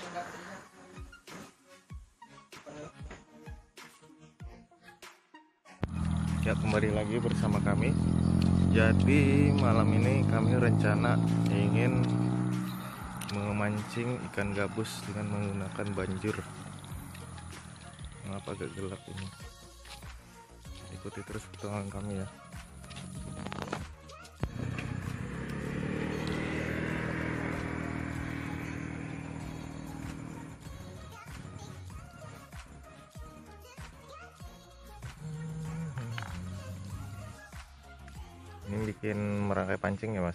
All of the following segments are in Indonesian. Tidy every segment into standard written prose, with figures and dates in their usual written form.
Ya, kembali lagi bersama kami. Jadi malam ini kami rencana ingin memancing ikan gabus dengan menggunakan banjur. Mengapa agak gelap ini? Ikuti terus petualangan kami ya. Ini bikin merangkai pancing ya, Mas?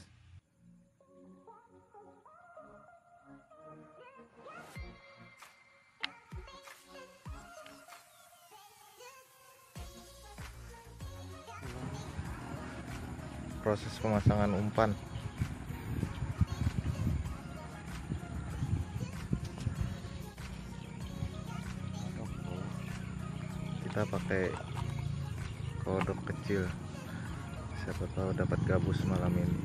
Proses pemasangan umpan. Kita pakai kodok kecil. Siapa tahu dapat gabus malam ini.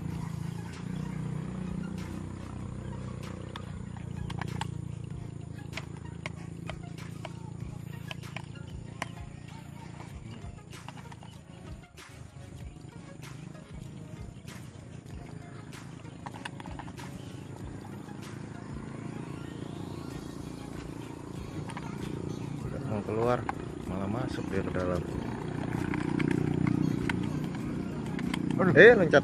Udah mau keluar, malah masuk dia ke dalam. Loncat.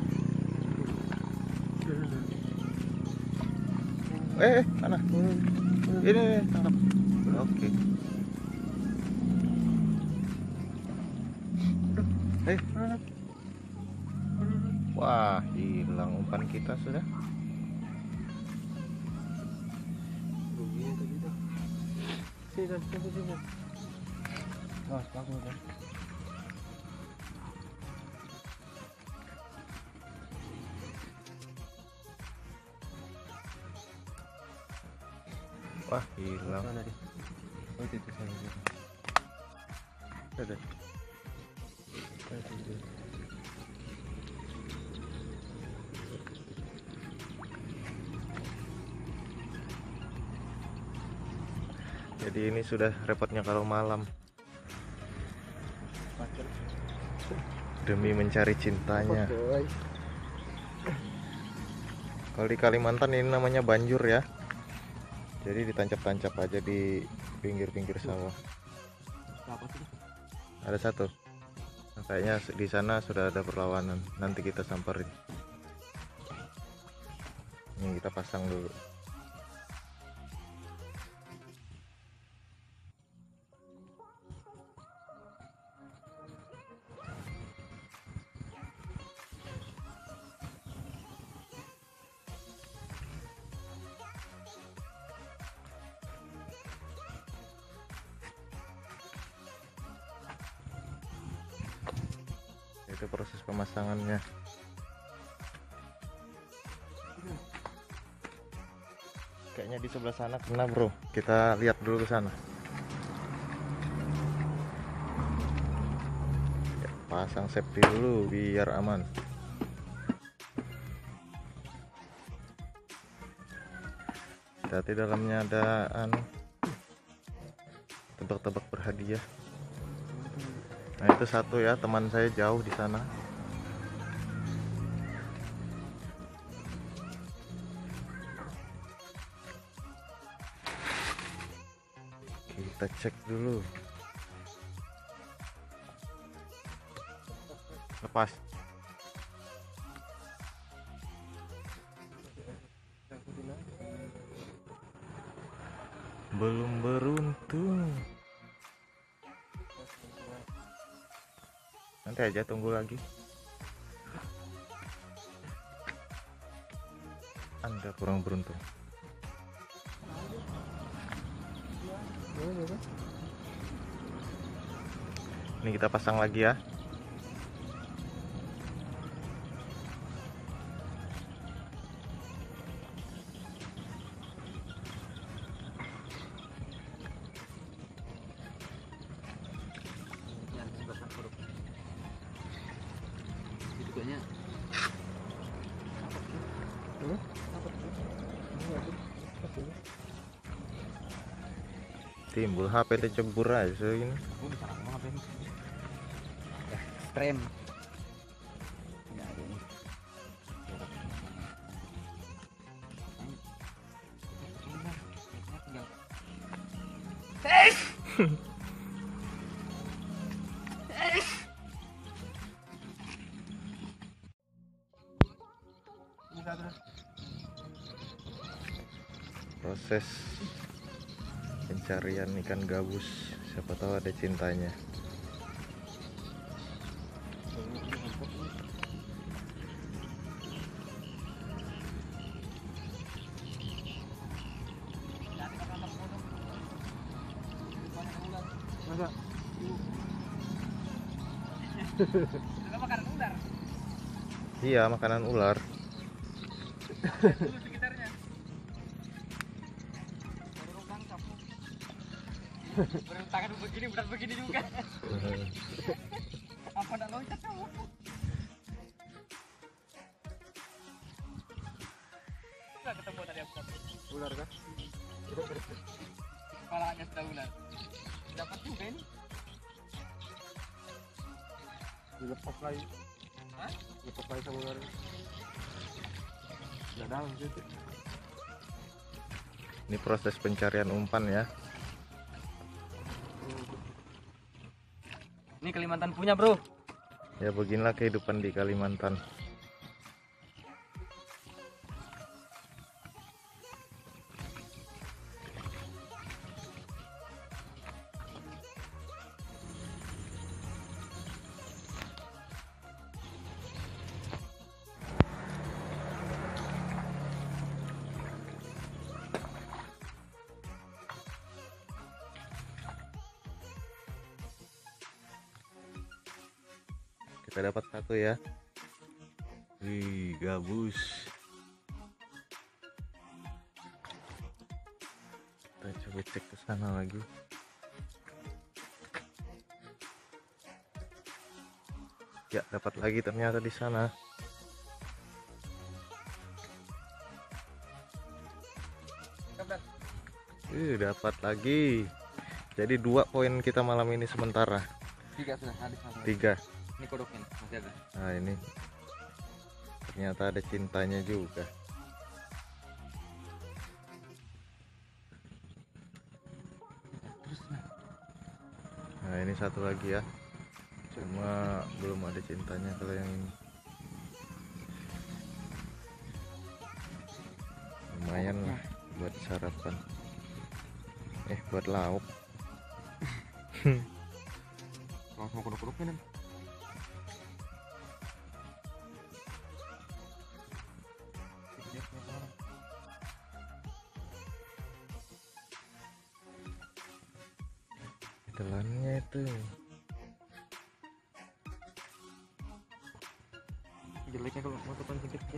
Mana? Ini tangkap. Oke. Wah, hilang umpan kita sudah. Sini. Wah, hilang. Jadi ini sudah repotnya kalau malam. Demi mencari cintanya. Kalau di Kalimantan ini namanya banjur ya. Jadi ditancap-tancap aja di pinggir-pinggir sawah. Ada satu. Nah, kayaknya di sana sudah ada perlawanan. Nanti kita samperin. Ini kita pasang dulu. Itu proses pemasangannya. Kayaknya di sebelah sana kena, bro. Kita lihat dulu ke sana. Ya, pasang safety dulu biar aman. Berarti dalamnya ada tebak-tebak berhadiah. Nah, itu satu ya, teman saya jauh di sana. Kita cek dulu. Lepas. Belum beruntung. Nanti aja, tunggu lagi. Anda kurang beruntung. Ini kita pasang lagi ya. timbul HP dicebur aja ini. Aku bisa langsung apa ini? Ya, ekstrem. Ya, ini. Proses pencarian ikan gabus, siapa tahu ada cintanya. Makanan ular. Iya, makanan ular. Dulu sekitarnya. Baru tangan begini, berat begini juga. Apa nak loncat kamu? Sudah ketemu tadi aku. Ular kah? Kepalanya sudah ular. Dapat juga ini. Dilepas lagi. Hah? Lepas lagi sama ular. Udah dalam situ. Ini proses pencarian umpan ya. Ini Kalimantan punya, bro. Ya beginilah kehidupan di Kalimantan. Kita dapat satu ya. Wih, gabus. Kita coba cek ke sana lagi. Ya, dapat lagi ternyata di sana. Dapat lagi. Jadi 2 poin kita malam ini sementara. 3 sudah habis. 3. Ini kodoknya masih ada. Nah ini ternyata ada cintanya juga. Nah ini satu lagi ya, cuma belum ada cintanya kalau yang ini. Lumayan lah buat sarapan, buat lauk. Langsung kodok-kodoknya nih. Telannya itu Jeleknya kalau mau pancing kecil.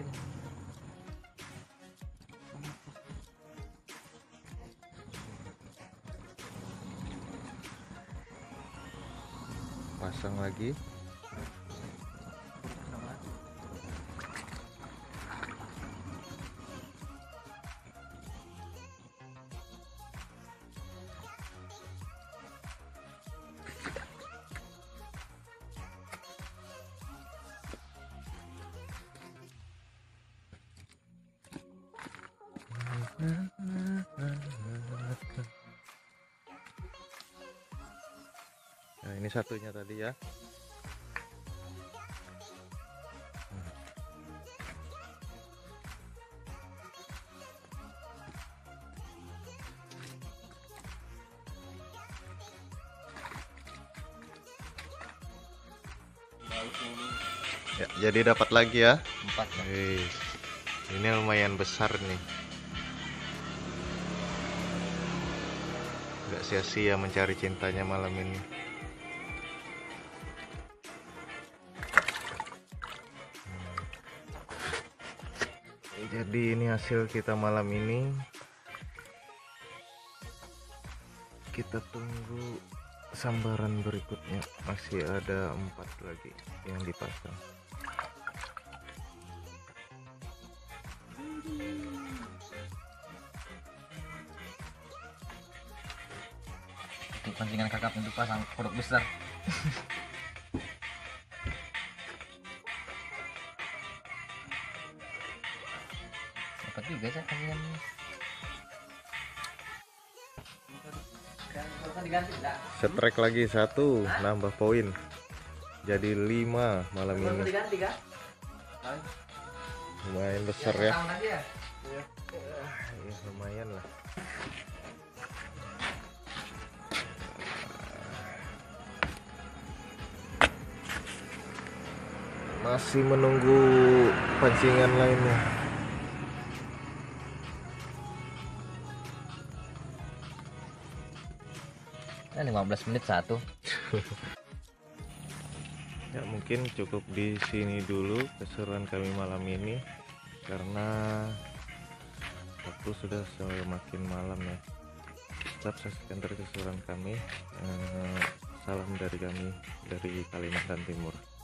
pasang lagi. Nah ini satunya tadi ya. Ya, jadi dapat lagi ya. 4 ya. Wih, ini lumayan besar nih. Gak sia-sia mencari cintanya malam ini. Jadi ini hasil kita malam ini. Kita tunggu sambaran berikutnya. Masih ada 4 lagi yang dipasang. pancingan kakap itu pasang kodok besar. Dapat juga sih pancingan ini. Diganti enggak? Setrek lagi 1, nambah poin. Jadi 5 malam ini. Diganti kah? Lumayan besar ya. Tahun lagi ya? Ya, lumayan lah. Masih menunggu pancingan lainnya. Nah, 15 menit satu. Ya mungkin cukup di sini dulu keseruan kami malam ini karena waktu sudah semakin malam ya. Tetap saksikan terus keseruan kami. Salam dari kami dari Kalimantan Timur.